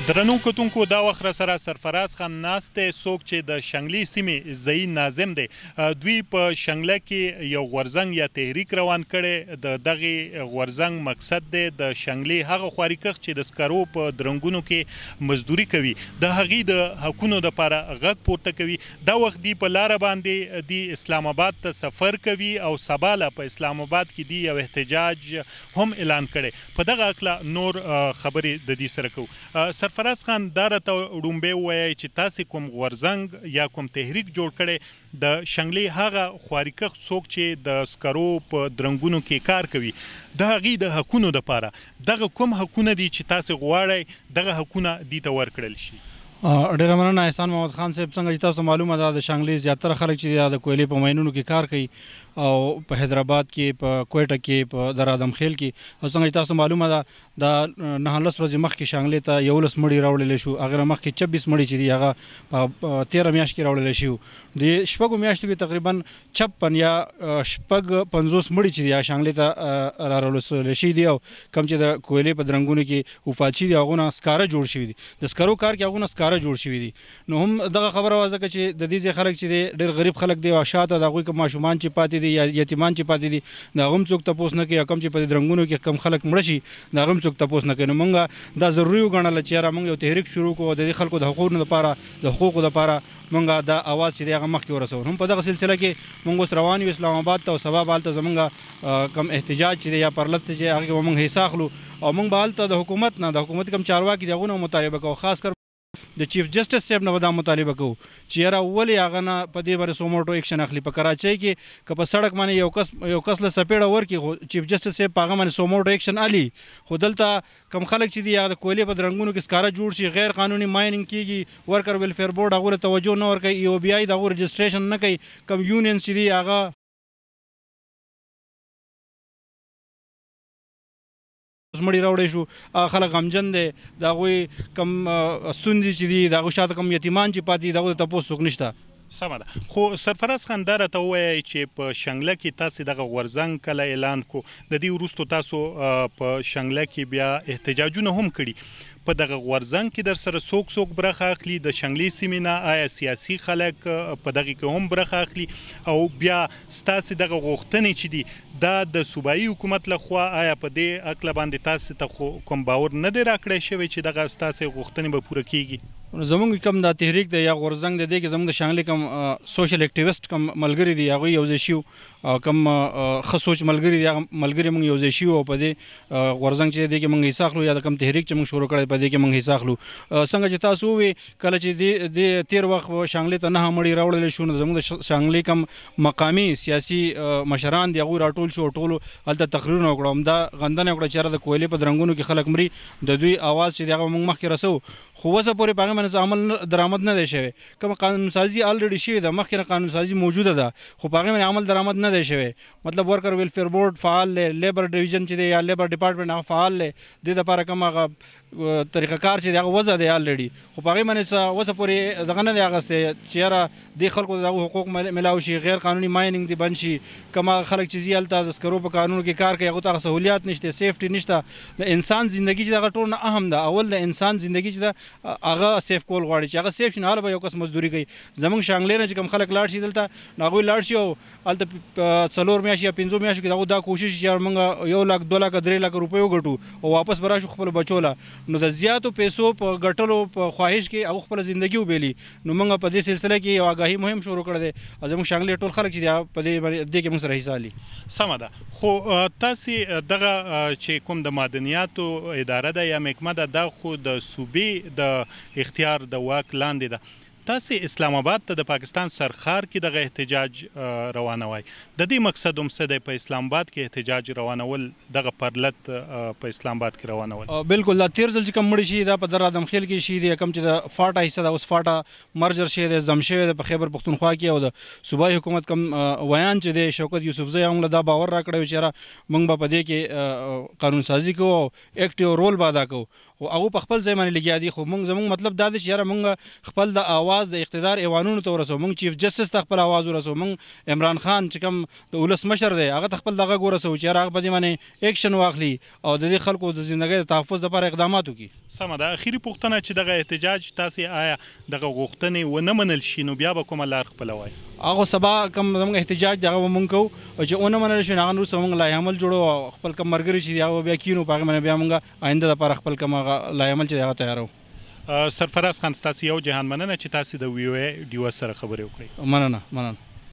درنو کتونکو دا وخت را سره سرفراز خان ناست دی څوک چې د شنګلې سیمې ځایي ناظم دی. دوی په شنګله کې یو غورځنګ یا تحریک روان کړی. د دغې غورځنګ مقصد دی د شنګلې هغه خواريکښ چې د سکرو په درنګونو کې مزدوري کوي د هغې د حقونو دپاره غږ پورته کوي. دا وخت دی په لاره باندې دی اسلام آباد ته سفر کوي او سبا له په اسلام آباد کې دی یو احتجاج هم اعلان کړی. په دغه هکله نور خبرې د دې سره کوو. سرفراز خان دا راته وړومبی ووایئ چې تاسې کوم غورځنګ یا کوم تحریک جوړ کړی د شنګلې هغه خواريکښ څوک چې د سکرو په درنګونو کې کار کوي د هغې د حقونو دپاره دغه کوم حقونه دي چې تاسې غواړئ دغه حقونه دې ته ورکړل شي؟ ډېره مننه احسان محمد خان صاحب. څنګه چې تاسو معلومه ده د شنګلې زیاتره خلک چې د کویلې په ماینونو کې کار کوي او په حیدرآباد کې په کویټه کې په در ادم خیل کې او څنګه چې تاسو معلومه ده د 19 ورځې مخکې شنګلې ته 11 مړي راوړلی شو. هغه مخکې 26 مړي چې دي هغه په 13 میاشت کې راوړلی شي. د شپږو میاشتو کې تقریبا 56 یا 50 مړي چې دي شنګلې ته راوړل شي دي او کوم چې د کویلې په درنګونو کې وفات شي دي هغونه سکاره جوړ شوي دي. د سکرو کار کې هغونه سکاره جوړ شوي دي. نو هم دغه خبره وه ځکه چې د دې ځای خلک چې دی ډېر غریب خلک دی او شاته د هغوی کوم ماشومان چې پاتې دي یا یتیمان چې پاتې دي د هغه هم څوک تپوس نه کوي او کوم چې په دې درنګونو کې کم خلک مړه شي د هغه هم څوک تپوس نه کوي. نو موږ دا ضروري وګڼله چې یاره موږ یو تحریک شروع کړو او د دې خلکو د حقوقو دپاره موږ دا اواز چې دی هغه مخکې ورسوو. هم په دغه سلسله کې موږ اوس روان یو اسلام آباد ته او سبا به هلته زموږ کم احتجاج چې دی یا پرلت چې هغې کې به موږ حصه اخلو او موږ به هلته د حکومت نه د حکومت کم چارواکي دي هغونه مطالبه کوو. خاص کر د چیف جسټس صاحب نه به دا مطالبه کوو چې یاره ولې هغه نه په دې باندې سوموټو ایکشن اخلي. په کراچۍ کې که په سړک باندې یو کس له سپېړه ورکړي خو چیف جسټس صاحب په هغه باندې سوموټو ایکشن الي. خو دلته کم خلک چې دي هغه د کویلې په درنګونو کې سکاره جوړ شي غیر قانوني مایننګ کېږي ورکر ویلفیر بورډ هغو ته توجه نه ورکوي او بیا یې د هغو رجسټریشن نه کوي. کم یونینز چې دي هغه مړي راوړی شو هغه خلک غمجن دی د هغوی کم ستونزې چې دي د هغوی شاته کم یتیمان چې پاتې دي د هغو ته تپوس څوک نشته. سمه ده. خو سرفراز خان دا راته ووایئ چې په شنګله کې تاسې دغه غورځنګ کله اعلان کو د دې وروستو تاسو په شنګله کې بیا احتجاجونه هم کړي. په دغه غورځنګ کې در سره څوک برخه اخلي د شنګلې سیمې نه؟ آیا سیاسي خلک په دغې کې هم برخه اخلي؟ او بیا ستاسې دغه غوښتنې چې دي دا د صوبایي حکومت لخوا آیا په دې هکله باندې تاسې ته کوم باور نه دی راکړی شوی چې دغه ستاسې غوښتنې به پوره کیږي؟ زمونږ کم دا تحریک دی یا غورځنګ دی دې کې زمونږ د شانګلې کم سوشل اکټیویسټ کم ملګري دي هغوی یو ځای شي او کم ښه سوچ ملګري دي هغه ملګري موږ یو ځای شي او په دې غورځنګ چې دی کې موږ حصه اخلو یا د کم تحریک چې موږ شروع کړی په دې کې موږ حصه اخلو. څنګه چې تاسو ووایئ کله چې د تېر وخت شانګلې ته 9 مړي راوړلی شو نو زموږ د شانګلې کم مقامي سیاسي مشران دي هغوی راټول شو او ټولو هلته تقریرونه وکړو. همدا غندنه وکړه چې یاره د کویلې په درنګونو کې خلک مري د دوی اواز چې دی هغه موږ مخکې رسوو. خو اوسه پورې په هغې باندې عمل درآمد نه دی شوی. کومه قانون سازي الریډي شوې ده مخکې نه قانون سازي موجوده ده خو په هغې باندې عمل درآمد نه دی شوی. مطلب ورکر ویلفیر بورډ فعال دی لیبر ډویژن چې دی یا لیبر ډپارټمنټ هغه فعال دی دې دپاره کوم هغه طریقه کار چې دی هغه وضع دی الریډي خو په هغې باندې څه اوسه پورې دغه نه دی اخیستی چې یاره دې خلکو ته د هغو حقوق ملاو شي غیر قانوني مایننګ دې بند شي. کوم هغه خلک چې ځي هلته د سکرو په کانونو کې کار کوي هغو ته هغه سهولیات نشته سیفټي نشته. د انسان زندګي چې دغه ټول نه اهم ده. اول د انسان زندګي چې ده هغه سیف کول غواړي چې هغه سیف شي نو هله به یو کس مزدوري کوي. زموږ شانګلې نه چې کوم خلک لاړ شي دلته نو هغوی لاړ شي او هلته 4 میاشتې یا 5 میاشتو کې د هغو دا کوشش چې موږ 1 لک 2 لک 3 لک روپۍ وګټو او واپس به راشو خپلو بچو له. نو د زیاتو پیسو په ګټلو په خواهش کې هغه خپله زندګي وبیلي. نو موږ په دې سلسله کې یو آګاهي مهم شروع کړی دی او زموږ شانګلې ټول خلک چې دی په دې کې موږ سره حصه اخلي. سمه ده. خو تاسې دغه چې کوم د معدنیاتو اداره ده یا محکمه ده دا خو د صوبې د اختیار د واک لاندې ده. تاسې اسلام آباد ته د پاکستان سرخار کې دغه احتجاج روانوئ. د دې مقصد هم څه دی په اسلام آباد کې احتجاج روانول دغه پرلت په اسلام آباد کې روانول؟ بالکل دا تېر ځل چې کوم مړي شي دا په در ادم خیل کې شي دی کوم چې د فاټا حصه ده اوس فاټا مرجر شوی دی زم شوی دی په خیبر پښتونخوا کې او د صوبایي حکومت کوم ویان چې دی شوکت یوسفزی هم له دا باور راکړی و چې یاره موږ به په دې کې قانون سازي کوو او ایکټیو رول به ادا کوو. خو هغه په خپل ځای باندې لګیا دي. خو موږ زموږ مطلب دا دی چې یاره موږ خپل د اواز د اقتدار ایوانونو ته ورسو، موږ چیف جسټس ته خپل اواز ورسو، موږ عمران خان چې کوم د ولس مشر دی هغه ته خپل دغه ورسو چې یاره هغه په دې باندې اکشن واخلي او د دې خلکو د ژوندۍ د تحفظ لپاره اقدامات وکړي. سمه ده. اخیری پوښتنه چې دغه احتجاج تاسې آیا دغه غوښتنې ونه منل شي نو بیا به کومه لار خپلوئ؟ هغه سبا کوم زموږ احتجاج دی هغه به مونږ کوو او چې ونه منل شي نو هغه وروسته مونږ لایحه عمل جوړو او خپل کوم ملګري چې دي هغه بیا کینو په هغې باندې بیا مونږ آینده دپاره خپل کوم هغه لایحه عمل چې دی هغه تیارو. سرفراز خان ستاسې یو جهان مننه چې تاسې د وی او ای ډیو سره خبرې وکړئ. مننه.